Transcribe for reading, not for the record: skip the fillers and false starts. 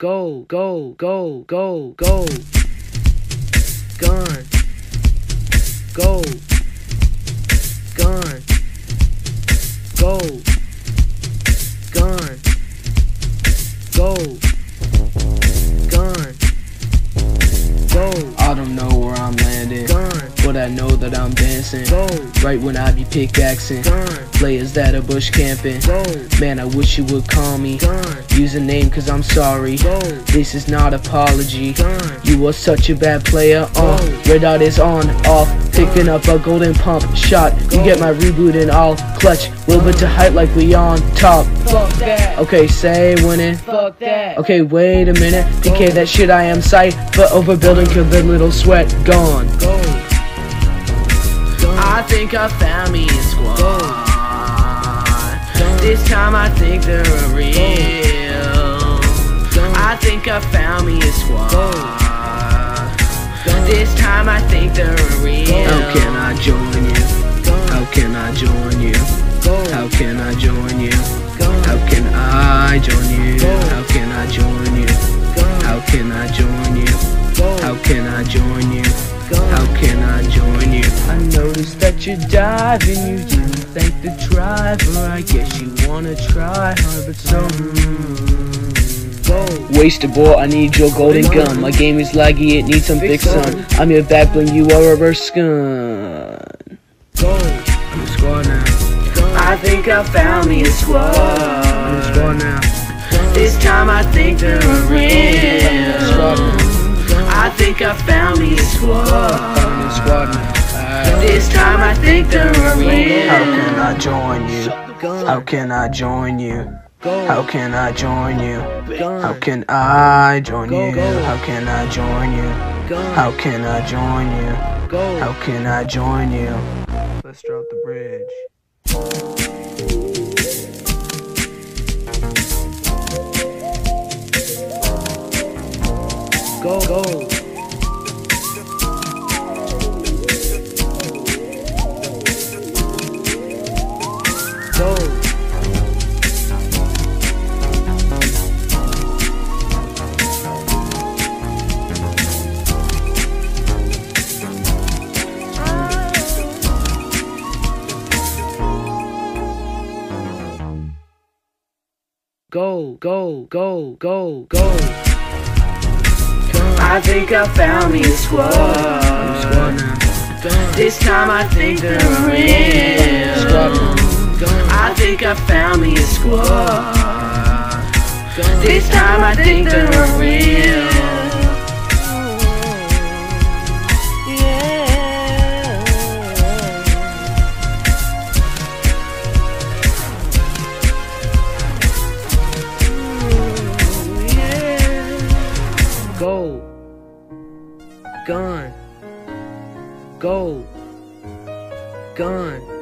go, go, go, go, go. Gun. Go. Gun. Go. Gun. Go. Gun. Go. I don't know where I'm landing, Gun. but I know that I'm dancing. Go. Right when I be pickaxing, Gun. players that are bush camping. Go. Man, I wish you would call me. Gun. Use a name cause I'm sorry. Go. This is not apology. Gun. You are such a bad player. Red dot is on, off. Picking up a golden pump shot. You get my reboot and all clutch. Little bit to height like we on top. Fuck that. Okay, say winning. Fuck that. Okay, wait a minute. DK that shit I am sight. But overbuilding killed the little sweat. Gone. Go. I think I found me a squad. This time I think they're real. I think I found me a squad. This time I think they're real. How can I join you? How can I join you? How can I join you? How can I join you? How can I join you? How can I join you? How can I join you? How can I join you? I noticed that you're diving. You didn't thank the driver. I guess you wanna try hard, but so Wasted ball, I need your golden gun. My game is laggy, it needs some fix son. I'm your back bling, you are a reverse gun. I'm a squad now. I think I found me a squad. I'm a squad now. This time I think they're real. I think I found me a squad. This time I think they're real. How can I join you? How can I join you? How can I join you? How can I join you? How can I join you? How can I join you? How can I join you? Let's drop the bridge. Go, go. Go. Go, go, go, go, go. I think I found me a squad. This time I think they're real. I think I found me a squad. This time I think they're real. Go. Gun. Go. Gun.